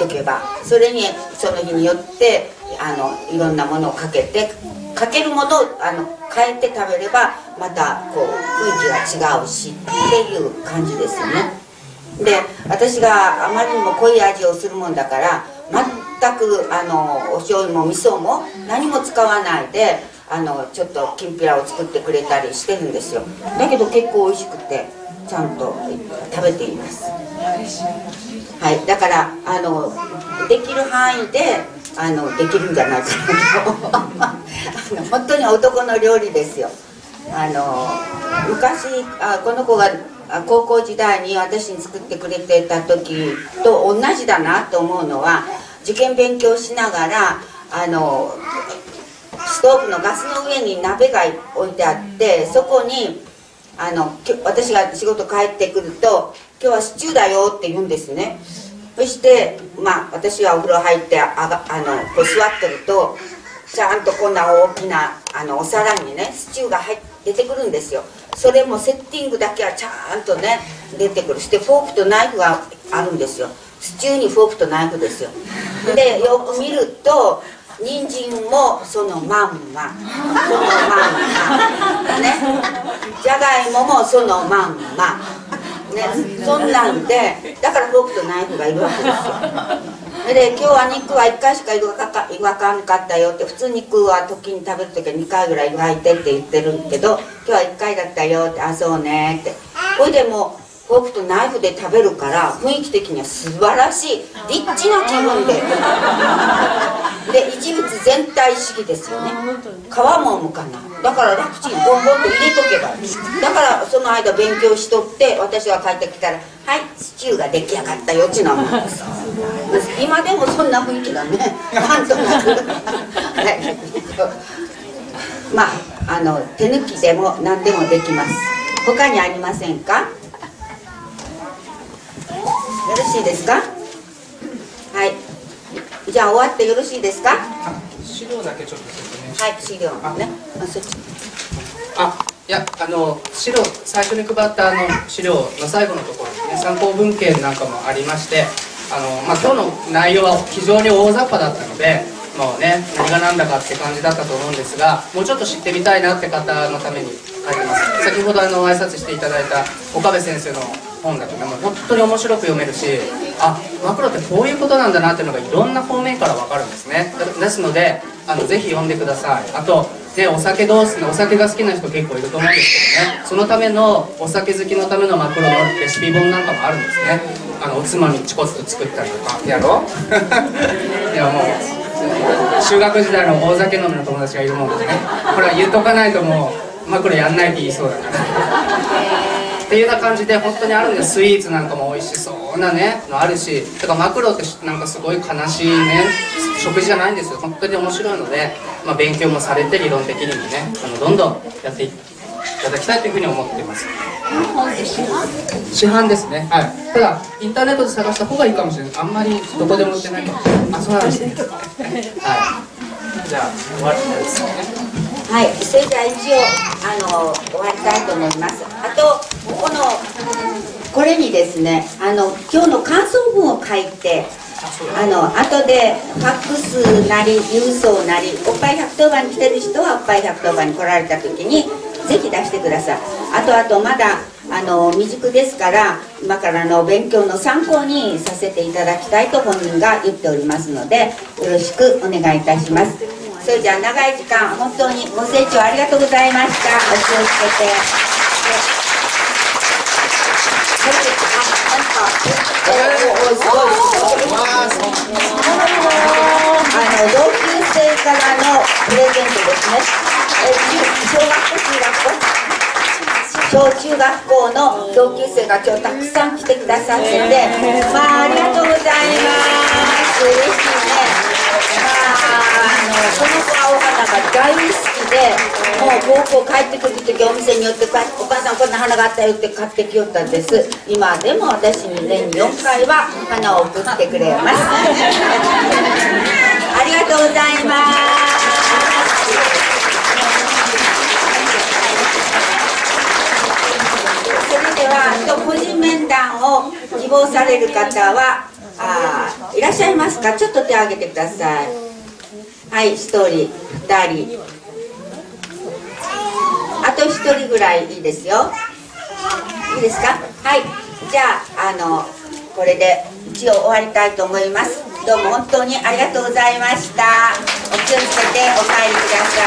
とけば、それにその日によっていろんなものをかけて、かけるものを変えて食べればまたこう雰囲気が違うしっていう感じですよね。で、私があまりにも濃い味をするもんだから、全くお醤油も味噌も何も使わないでちょっときんぴらを作ってくれたりしてるんですよ。だけど結構美味しくてちゃんと食べています。はい、だからできる範囲でできるんじゃないかなと本当に男の料理ですよ。昔この子が高校時代に私に作ってくれてた時と同じだなと思うのは、受験勉強しながらストーブのガスの上に鍋が置いてあって、そこに私が仕事帰ってくると「今日はシチューだよ」って言うんですね。そして私はお風呂入ってこう座ってると、ちゃんとこんな大きなお皿にねシチューが出てくるんですよ。それもセッティングだけはちゃんとね出てくる。してフォークとナイフがあるんですよ。シチューにフォークとナイフですよ。でよく見ると人参もそのまんまね、じゃがいももそのまんまね、そんなんで、だからフォークとナイフがいるわけですよ。で、今日は肉は1回しか湯がかんかったよって、普通肉は時に食べる時は2回ぐらい湯がいてって言ってるけど、今日は1回だったよって、あ、そうねって。これでもうフォークとナイフで食べるから雰囲気的には素晴らしいリッチな気分で一物全体主義ですよね。皮もむかな、だから楽ちんボンボンと入れとけばいい。だからその間勉強しとって、私が帰ってきたら「はいシチューが出来上がったよ」っていうのはもんです。今でもそんな雰囲気だねなんとなく手抜きでも何でもできます。他にありませんか？よろしいですか？はい、じゃあ終わってよろしいですか？ 資料だけちょっと説明して。 はい、資料ね。 いや資料、最初に配った資料の最後のところにね、参考文献なんかもありまして、今日の内容は非常に大雑把だったので、もうね何が何だかって感じだったと思うんですが、もうちょっと知ってみたいなって方のために書いてます。先ほど挨拶していただいた岡部先生の本だとね、もう本当に面白く読めるし、マクロってこういうことなんだなっていうのがいろんな方面から分かるんですね。ですのでぜひ読んでください。あとね、お酒が好きな人結構いると思うんですけどね、そのためのお酒好きのためのマクロのレシピ本なんかもあるんですね。おつまみちこっと作ったりとかやろいやもう中学時代の大酒飲みの友達がいるもんでね、これは言っとかないともうマクロやんないって言いそうだからっていうような感じで本当にあるんです。スイーツなんかも美味しそうなねのあるし、だからマクロってなんかすごい悲しいね食事じゃないんですよ。本当に面白いので、勉強もされて理論的にもねどんどんやっていただきたいというふうに思っています。市販ですね。はい。ただインターネットで探した方がいいかもしれない。あんまりどこでも売ってないかもしれない。そうなんですね。はい。じゃあ終わりですね。 はい、それじゃあ一応終わりたいと思います。あとこれにですね今日の感想文を書いて後でファックスなり郵送なり、おっぱい110番に来てる人はおっぱい110番に来られた時にぜひ出してください。あとまだ未熟ですから、今からの勉強の参考にさせていただきたいと本人が言っておりますので、よろしくお願いいたします。それじゃあ長い時間本当にご清聴ありがとうございました。お気をつけて。同級生からのプレゼントですね。小中学校の同級生が今日たくさん来てくださってて、ありがとうございます。嬉しいね。この子はお花が大好きで、もう高校帰ってくる時お店によってお母さんこんな花があったよって買ってきよったんです。今でも私に年に4回は花を送ってくれます。ありがとうございます。それでは個人面談を希望される方はいらっしゃいますか？ちょっと手を挙げてください。はい、1人、2人、あと1人ぐらいいいですよ。いいですか？はい、じゃあこれで一応終わりたいと思います。どうも本当にありがとうございました。お気をつけてお帰りください。